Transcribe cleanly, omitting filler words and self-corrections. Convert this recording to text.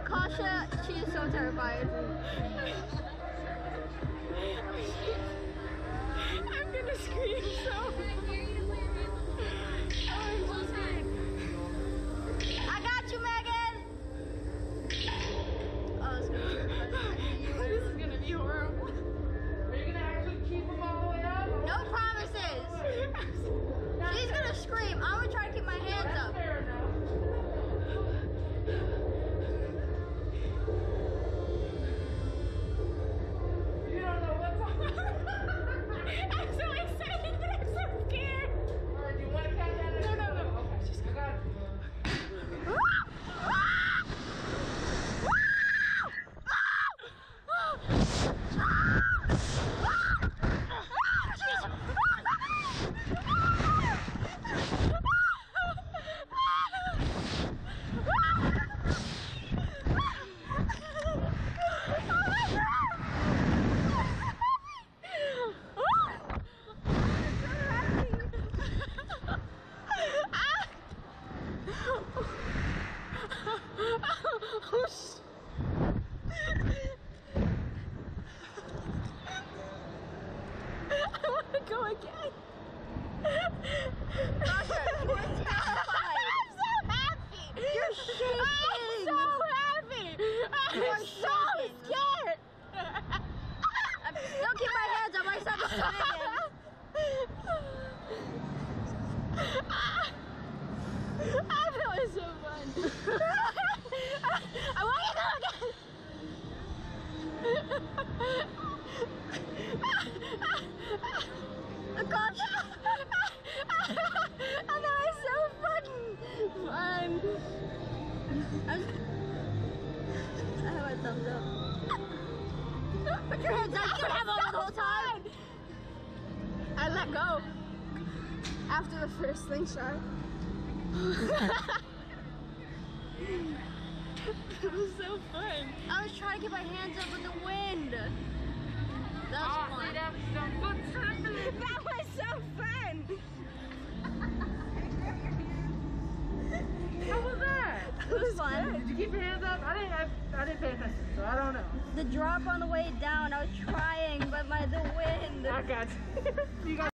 Akasha, she is so terrified. I'm gonna scream so I got you, Megan! Oh, it's gonna be this is gonna be horrible. Are you gonna actually keep them all the way up? no promises. She's gonna scream. I'm gonna try to keep my hands up. Fair enough. You don't know what's on. I'm so excited, but I'm so scared. Alright, do you want to count down? No. Okay, just go. I want to go again. Sasha, you are terrified. I'm so happy. You're shaking. I'm so happy. I'm so scared. Don't keep my hands up. I said the That was so fun. I want to go again. Akasha. Oh, that was so fucking fun. I have my thumbs up. Put your hands up. You can have them the whole time. I let go after the first slingshot. It was so fun. I was trying to keep my hands up with the wind. That was fun. That was so fun. How was that? It was fun. Did you keep your hands up? I didn't pay attention, so I don't know. The drop on the way down, I was trying, but the wind. I got you. You got